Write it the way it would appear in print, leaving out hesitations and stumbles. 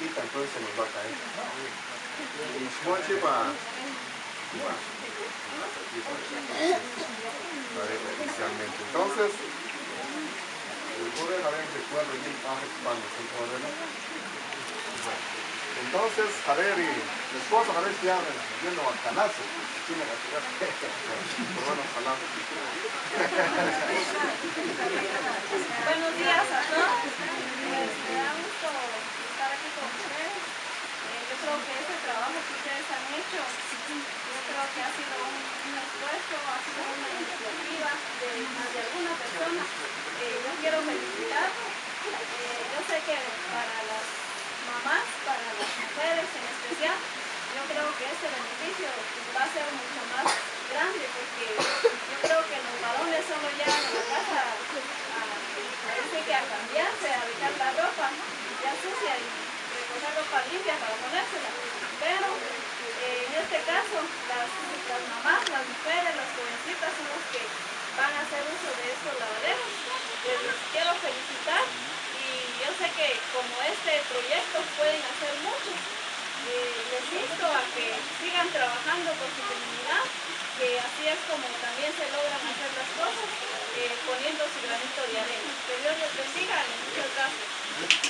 cerquita, entonces se nos va a caer. Y moche para inicialmente. Entonces, el poder haber recuerdo y el bajo cuando se puede. Entonces, a ver, y mi esposa a ver si ya yendo a canarse. Sí, me la tiras. Pero bueno, ojalá. Buenos días a todos. Me da gusto estar aquí con ustedes. Yo creo que este trabajo que ustedes han hecho, yo creo que ha sido un esfuerzo, ha sido una iniciativa de más de alguna persona. Yo quiero felicitarlos. Yo sé que para las mamás, para las mujeres en especial, yo creo que este beneficio va a ser mucho más grande, porque yo creo que los varones solo llegan a la casa a cambiarse, a dejar la ropa ya sucia y recoger ropa limpia para ponérsela. Pero en este caso, las mamás, las mujeres, las jovencitas son los que van a hacer uso de estos lavaderos. Les quiero felicitar y yo sé que como este proyecto pueden hacer mucho. Les insto a que sigan trabajando por su comunidad, que así es como también se logran hacer las cosas, poniendo su granito de arena. Que Dios les bendiga y muchas gracias.